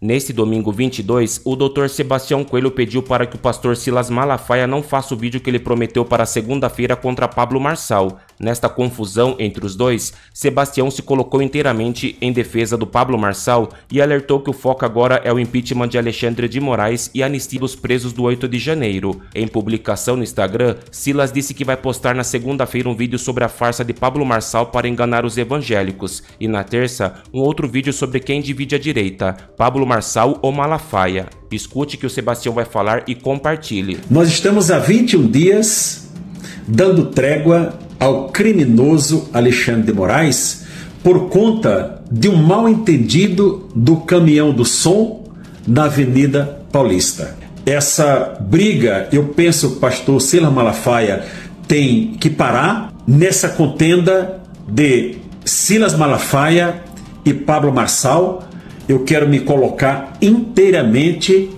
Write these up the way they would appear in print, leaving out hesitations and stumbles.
Nesse domingo 22, o Dr. Sebastião Coelho pediu para que o pastor Silas Malafaia não faça o vídeo que ele prometeu para segunda-feira contra Pablo Marçal. Nesta confusão entre os dois, Sebastião se colocou inteiramente em defesa do Pablo Marçal e alertou que o foco agora é o impeachment de Alexandre de Moraes e a anistia dos presos do 8 de janeiro. Em publicação no Instagram, Silas disse que vai postar na segunda-feira um vídeo sobre a farsa de Pablo Marçal para enganar os evangélicos e na terça, um outro vídeo sobre quem divide a direita, Pablo Marçal ou Malafaia. Escute que o Sebastião vai falar e compartilhe. Nós estamos há 21 dias dando trégua ao criminoso Alexandre de Moraes por conta de um mal-entendido do caminhão do som na Avenida Paulista. Essa briga, eu penso que o pastor Silas Malafaia tem que parar nessa contenda de Silas Malafaia e Pablo Marçal. Eu quero me colocar inteiramente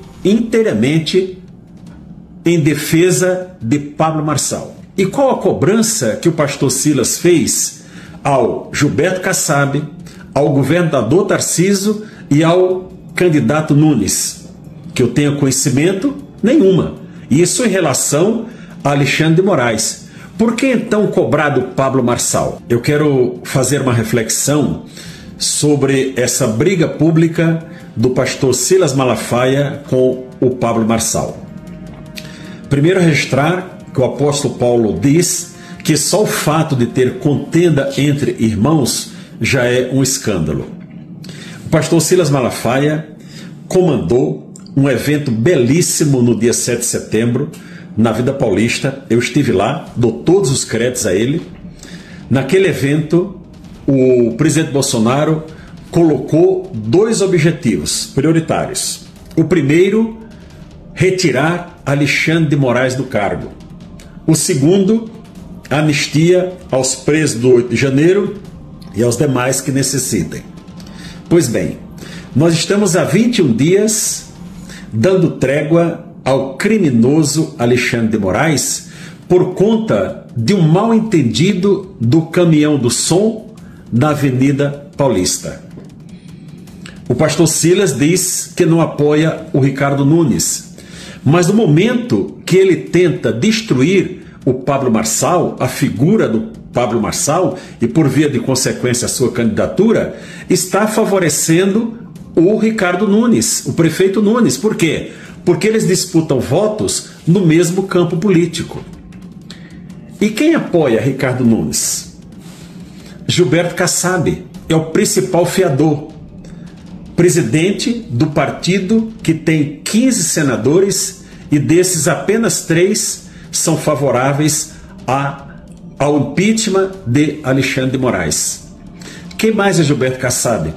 em defesa de Pablo Marçal. E qual a cobrança que o pastor Silas fez ao Gilberto Kassab, ao governador Tarcísio e ao candidato Nunes? Que eu tenha conhecimento nenhuma. Isso em relação a Alexandre de Moraes. Por que então cobrar do Pablo Marçal? Eu quero fazer uma reflexão sobre essa briga pública do pastor Silas Malafaia com o Pablo Marçal. Primeiro, registrar que o apóstolo Paulo diz que só o fato de ter contenda entre irmãos já é um escândalo. O pastor Silas Malafaia comandou um evento belíssimo no dia 7 de setembro, na Vida Paulista. Eu estive lá, dou todos os créditos a ele. Naquele evento, o presidente Bolsonaro colocou dois objetivos prioritários. O primeiro, retirar Alexandre de Moraes do cargo. O segundo, anistia aos presos do 8 de janeiro e aos demais que necessitem. Pois bem, nós estamos há 21 dias dando trégua ao criminoso Alexandre de Moraes por conta de um mal-entendido do caminhão do som na Avenida Paulista. O pastor Silas diz que não apoia o Ricardo Nunes, mas no momento que ele tenta destruir o Pablo Marçal, a figura do Pablo Marçal, e por via de consequência a sua candidatura, está favorecendo o Ricardo Nunes, o prefeito Nunes. Por quê? Porque eles disputam votos no mesmo campo político. E quem apoia Ricardo Nunes? Gilberto Kassab é o principal fiador, presidente do partido que tem 15 senadores e desses apenas 3 são favoráveis ao impeachment de Alexandre de Moraes. Quem mais é Gilberto Kassab?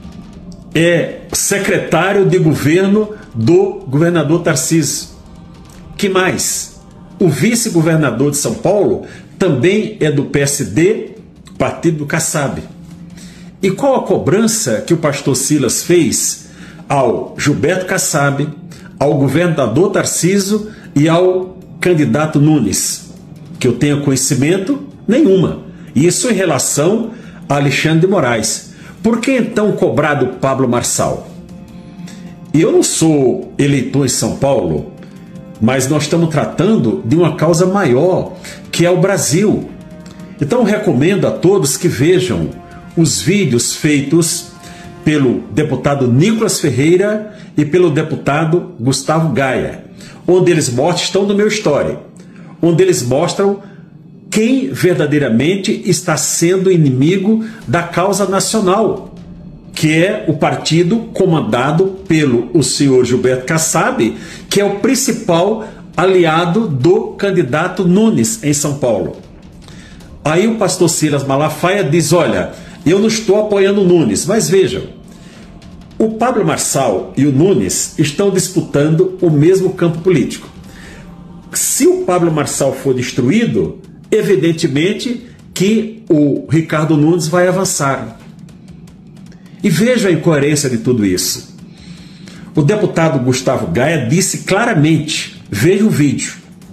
É secretário de governo do governador Tarcísio. Que mais? O vice-governador de São Paulo também é do PSD, partido do Kassab. E qual a cobrança que o pastor Silas fez ao Gilberto Kassab, ao governador Tarcísio e ao candidato Nunes? Que eu tenha conhecimento nenhuma. Isso em relação a Alexandre de Moraes. Por que então cobrar do Pablo Marçal? Eu não sou eleitor em São Paulo, mas nós estamos tratando de uma causa maior, que é o Brasil. Então eu recomendo a todos que vejam os vídeos feitos pelo deputado Nicolas Ferreira e pelo deputado Gustavo Gaia, onde eles mostram, estão no meu story, onde eles mostram quem verdadeiramente está sendo inimigo da causa nacional, que é o partido comandado pelo o senhor Gilberto Kassab, que é o principal aliado do candidato Nunes em São Paulo. Aí o pastor Silas Malafaia diz, olha, eu não estou apoiando o Nunes, mas vejam, o Pablo Marçal e o Nunes estão disputando o mesmo campo político. Se o Pablo Marçal for destruído, evidentemente que o Ricardo Nunes vai avançar. E veja a incoerência de tudo isso. O deputado Gustavo Gaia disse claramente, veja o vídeo,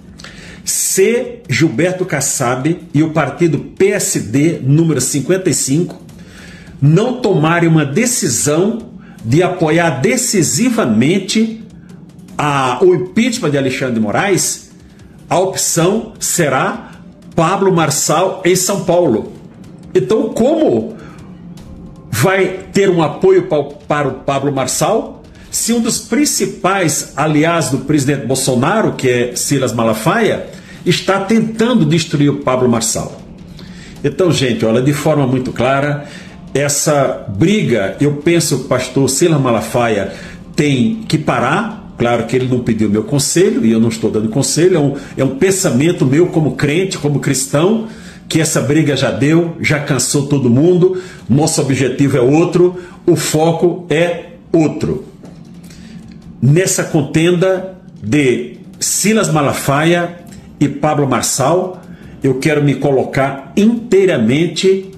se Gilberto Kassab e o partido PSD número 55 não tomarem uma decisão de apoiar decisivamente o impeachment de Alexandre de Moraes, a opção será Pablo Marçal em São Paulo. Então, como vai ter um apoio para o Pablo Marçal, se um dos principais aliados do presidente Bolsonaro, que é Silas Malafaia, está tentando destruir o Pablo Marçal? Então, gente, olha, de forma muito clara, essa briga, eu penso que o pastor Silas Malafaia tem que parar. Claro que ele não pediu meu conselho, e eu não estou dando conselho, é um pensamento meu como crente, como cristão, que essa briga já deu, já cansou todo mundo, nosso objetivo é outro, o foco é outro. Nessa contenda de Silas Malafaia e Pablo Marçal, eu quero me colocar inteiramente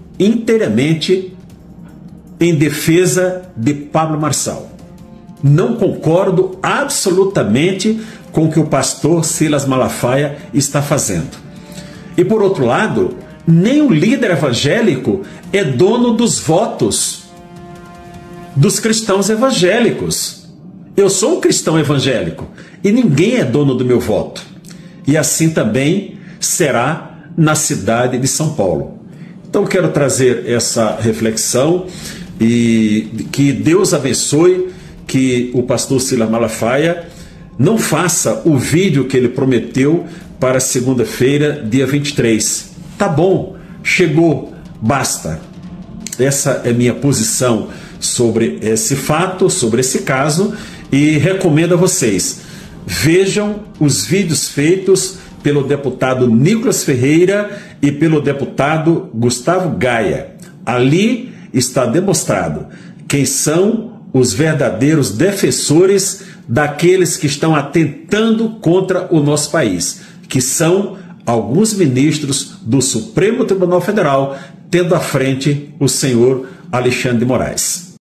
em defesa de Pablo Marçal. Não concordo absolutamente com o que o pastor Silas Malafaia está fazendo. E por outro lado, nem o líder evangélico é dono dos votos dos cristãos evangélicos. Eu sou um cristão evangélico e ninguém é dono do meu voto. E assim também será na cidade de São Paulo. Então quero trazer essa reflexão e que Deus abençoe, que o pastor Silas Malafaia não faça o vídeo que ele prometeu para segunda-feira, dia 23. Tá bom, chegou, basta. Essa é minha posição sobre esse fato, sobre esse caso, e recomendo a vocês, vejam os vídeos feitos pelo deputado Nicolas Ferreira e pelo deputado Gustavo Gaia. Ali está demonstrado quem são os verdadeiros defensores daqueles que estão atentando contra o nosso país, que são alguns ministros do Supremo Tribunal Federal, tendo à frente o senhor Alexandre de Moraes.